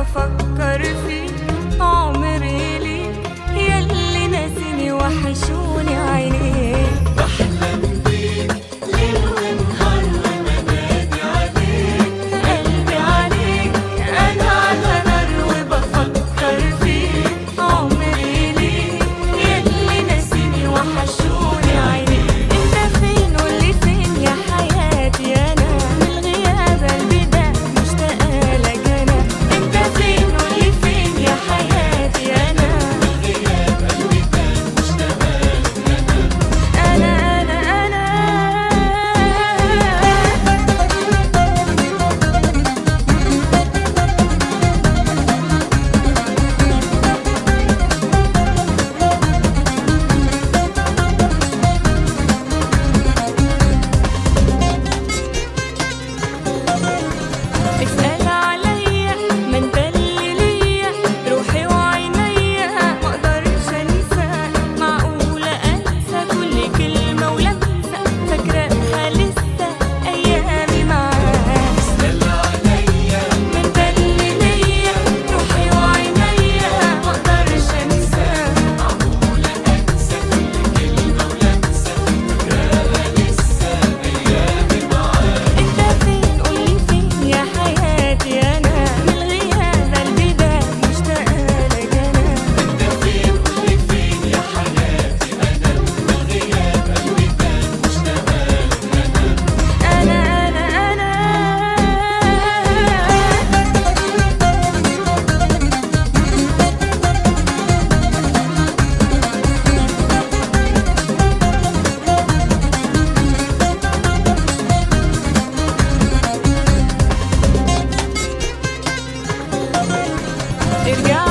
بفكر فيك عمري ليك، ياللي ناسيني وحشوني عينيك. بحلم بيك ليل ونهار وبنادي عليك، قلبي عليك انا على نار وبفكر فيك عمري ليك، ياللي ناسيني وحشوني عينيك. انت فين قولي فين يا حياتي، انا من غياب قلبي ده مشتاقه لك انا. انت فين قولي فين يا حياتي، انا من غياب قلبي ده مشتاق لك انا اسأل عليا، ما انت اللي ليا روحي وعينيا، مقدرش انساك. معقولة انسى كل كلمة ولمسة فاكراها لسه ايامي معاك. اسأل عليا، ما انت اللي ليا روحي وعينيا، مقدرش انساك. معقولة أنسى كل كلمة ولمسة فاكراها لسه أيامي معاك. انت فين قولي فين يا حياتي، انا من غياب قلبي ده مشتاقة لك انا. أنت فين قولي فين يا حياتي، أنا من غياب قلبي ده مشتاق لك انا ارجع